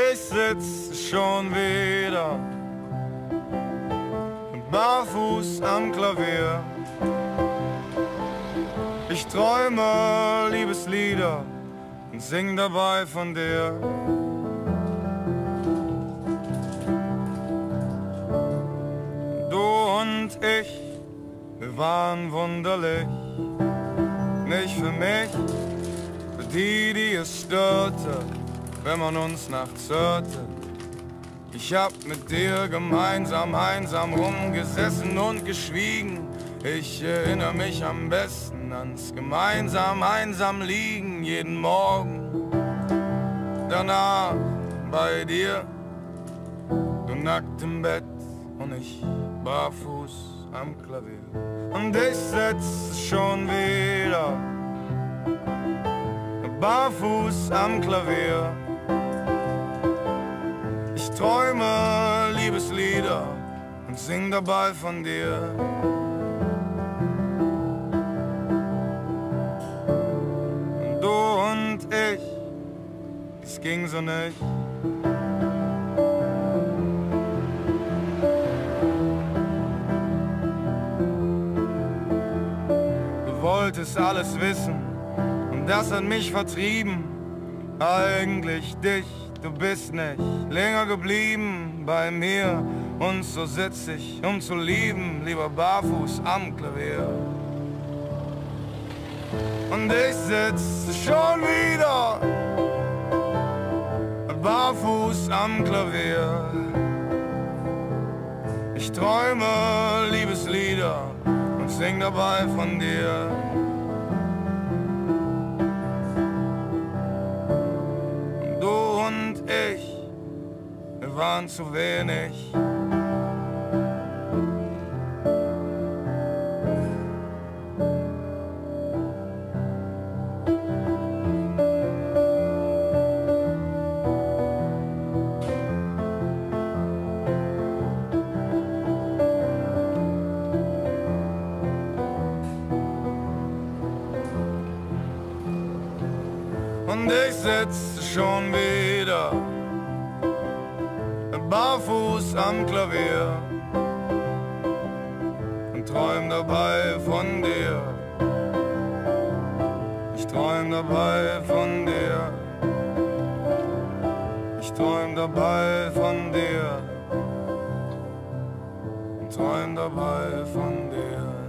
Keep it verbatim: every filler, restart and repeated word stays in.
ich sitz schon wieder barfuß am Klavier. Ich träume Liebeslieder und sing dabei von dir. Du und ich, wir waren wunderlich. Nicht für mich, für die, die es störte, wenn man uns nachts hörte. Ich hab mit dir gemeinsam einsam rumgesessen und geschwiegen. Ich erinnere mich am besten ans gemeinsam einsam liegen jeden Morgen. Danach bei dir, du nackt im Bett und ich barfuß am Klavier. Und ich sitz schon wieder barfuß am Klavier. Ich träume Liebeslieder und sing dabei von dir. Und du und ich, es ging so nicht. Du wolltest alles wissen und das hat mich vertrieben. Eigentlich dich, du bist nicht länger geblieben bei mir. Und so sitz ich, um zu lieben, lieber barfuß am Klavier. Und ich sitz schon wieder barfuß am Klavier. Ich träume Liebeslieder und sing dabei von dir. Und du und ich, wir waren zu wenig. Und ich sitz schon wieder barfuß am Klavier und träum dabei von dir. Ich träum dabei von dir. Ich träum dabei von dir. Und träum dabei von dir.